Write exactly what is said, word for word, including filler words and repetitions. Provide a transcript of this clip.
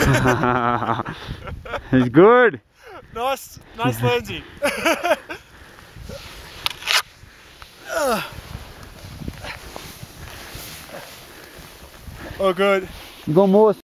It's good. Nice, nice lensing. Oh, good. You go more.